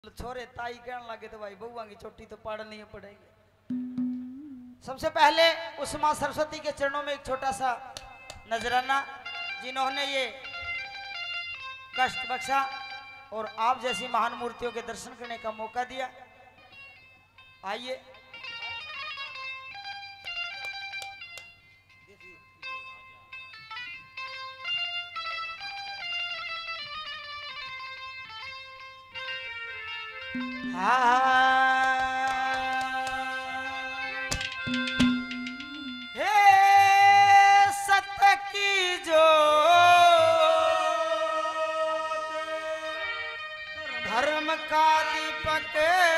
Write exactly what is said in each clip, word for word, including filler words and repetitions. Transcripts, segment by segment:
छोरे ताई कहने लगे तो भाई बउआ की चोटी तो पड़नी ही पड़ेगी। सबसे पहले उस मां सरस्वती के चरणों में एक छोटा सा नजराना, जिन्होंने ये कष्ट बख्शा और आप जैसी महान मूर्तियों के दर्शन करने का मौका दिया। आइए हे सत्य की जो धर्म का दीपक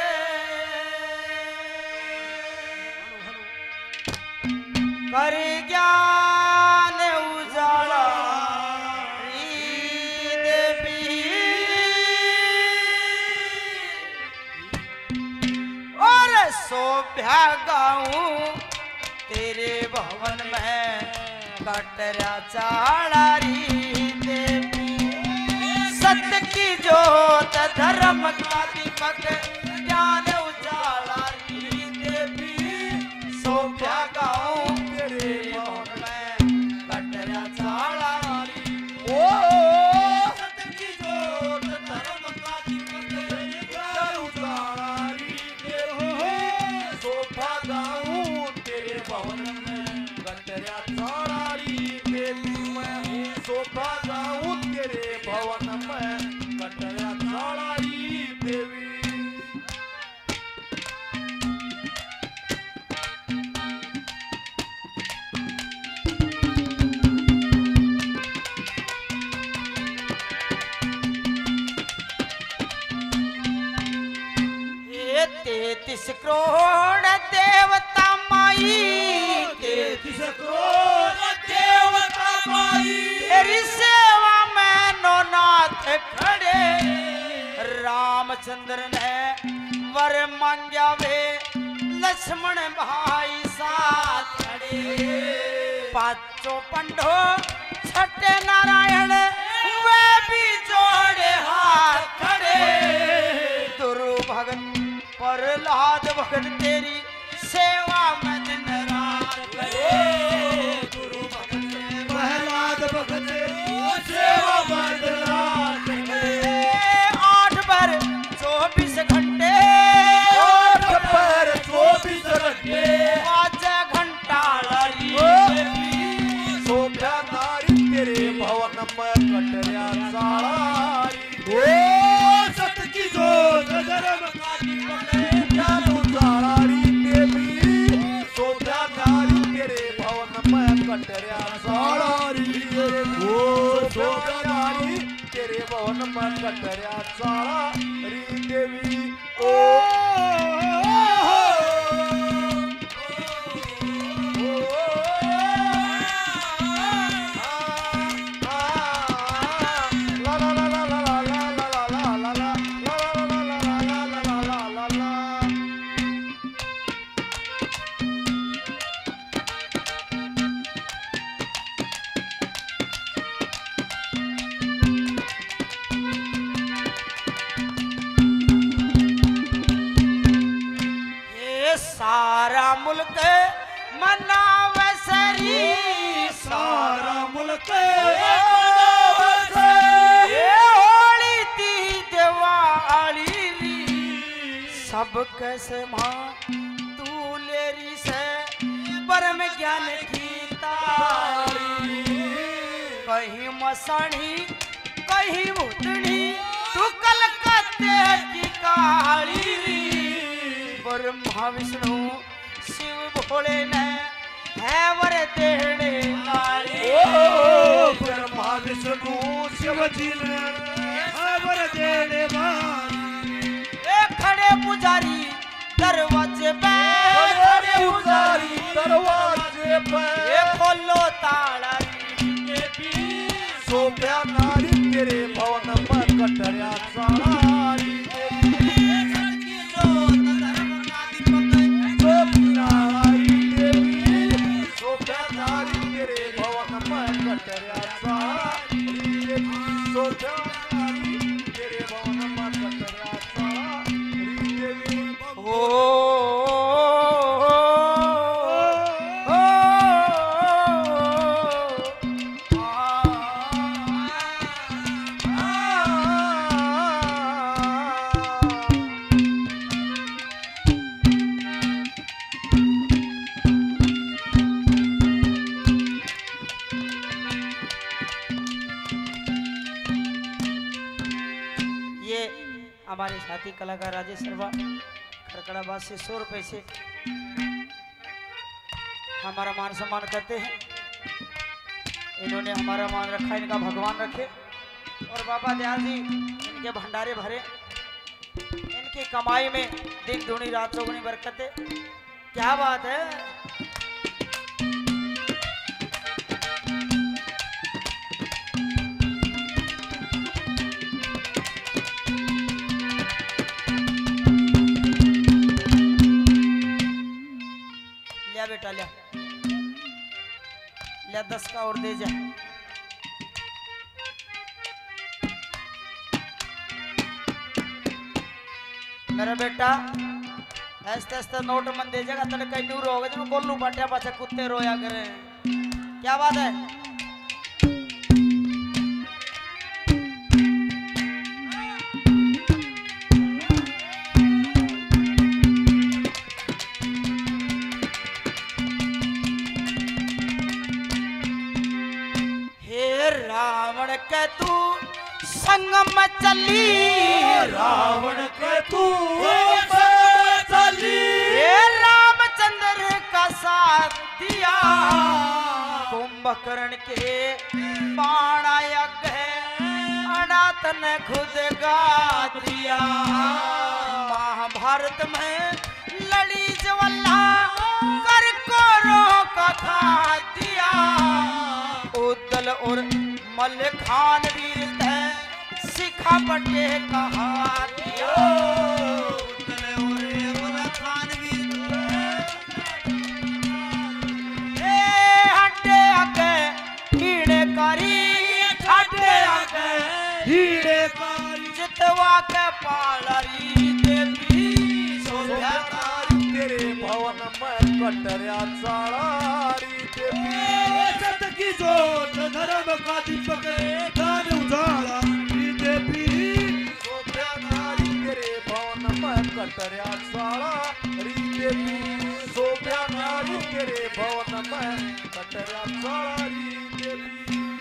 कर ज्ञान उजाला शोभ्या गाऊं तेरे भवन में कटरा चाड़ी देवी। सत्य की जोत धर्म का दीपक ज्ञान उजाला री देवी। शोभ्या गाऊं तेरे भवन में कटरा चाड़ी। ओ सत्य की जोत धर्म का दीपक ज्ञान उजाला री तेरे भवन में कटरा चाड़ी देवी। मैं शोभा गाऊं तेरे भवन में कटरा चाड़ी देवी। ये तैतीस करोड़ देवता माई, तैतीस करोड़ देवता माई तेरी सेवा में नौनाथ खड़े। रामचंद्र ने वर मांग्या वे लक्ष्मण भाई साथ खड़े। पांचों पंडो छठे नारायण वे भी जोड़े हाथ खड़े। दुरु भगत प्रहलाद भगत तेरी सेवा में दिन रात करे। गुरु भगत प्रहलाद भगत सेवा में दिन रात करे। आठ पर चौबीस घंटे, आठ पर चौबीस घंटे पाँच घंटा लड़ी शोभा नारी तेरे भवन में कटरा चाड़ी। ओ सत्य की जोत धर्म का दीपक ज्ञान उजाला री देवी। शोभा नारी तेरे भवन में कटरा चाड़ी। ओ शोभा नारी तेरे भवन में कटरा चाड़ी देवी। ओ सारा मुल्क मनावे सरी, सारा मुल्क होली ती दिवाली सब कैसे मां तू लेरी से परम ज्ञान की तारी। कहीं मसाणी कहीं भूतनी तू कलकत्ते की काली। ब्रह्मा विष्णु शिव भोले ने है वर देने वाली। ओ ब्रह्मा विष्णु शिव जी ने है वर देने वाली। ए खड़े पुजारी दरवाजे पे, खड़े पुजारी दरवाजे पे ए खोलो ताला देवी। शोभा नारी तेरे भवन में कटरा चाड़ी। तेरे भवन में कटरा चाड़ी। हमारे साथी कलाकार राजेश शर्मा खड़कड़ाबाद से सौ रुपए से हमारा मान सम्मान करते हैं। इन्होंने हमारा मान रखा, इनका भगवान रखे। और बाबा दयाल जी इनके भंडारे भरे, इनकी कमाई में दिन दूनी रात चौगुनी बरकतें। क्या बात है। लिया बेटा लिया लिया दस का और दे जा। मेरा बेटा ऐसे ऐसे नोट मन दे जाएगा तेरे कहीं दूर होगा जो गोलू बाटिया पाछे कुत्ते रोया करे। क्या बात है। हे रावण के तू संग में चली, रावण के तू चली, रामचंद्र का साथ दिया। कुंभकर्ण के बाणा यज्ञ अनाथ ने खुद गा दिया। महाभारत में लड़ी ज्वाला कर कौरवों का खा दिया। उद्दल और मल्ल खान वीर थे सिखा बटे कहा दिया। हटे आगे हीड़े करी, हटे आगे हीड़े कारी, जितवा के पालरी देवी सोभ्याकारी तेरे भवन में कटर्या चालारी देवी। सत की जोत धर्म का दीपक दान उजाला देवी। सोभ्याकारी तेरे भवन में कटर्या चालारी देवी। सोभ्याकारी तेरे भवन में कटर्या चालारी देवी।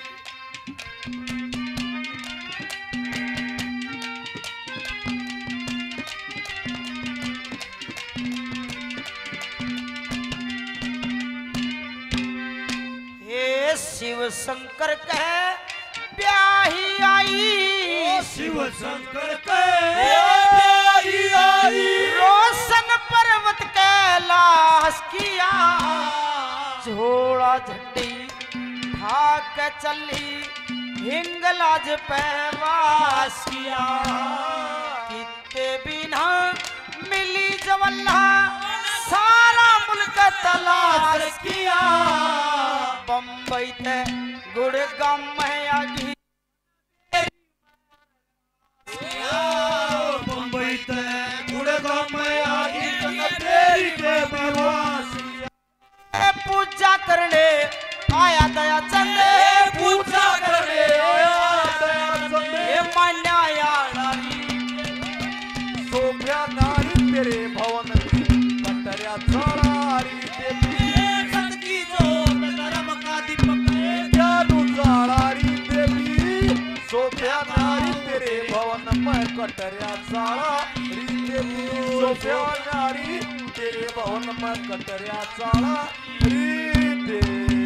शिव शंकर कह ब्याही आई, शिव शंकर कह ब्याही आई। रोशन पर्वत कैलाश किया, झोड़ा झंडी भाग चली हिंगलाज पैवास किया। कितने बिना मिली जवल्ला सारा मुल्क तलाश किया। बम्बई ते गुड़गांव में आगी, बम्बई ते गुड़गांव में आगी तेरी के बवासी। पूजा करने आया दया चंदे, पूजा करने आया दया चंदे। मान्या सोभ्या नारी तेरे भवन कटर्या चालारी देवी। सत की जोत धर्म का दीपक ज्ञान उजालारी देवी। सोभ्या नारी तेरे भवन में कटर्या चालारी देवी। सोभ्या नारी तेरे भवन में कटर्या चालारी देवी।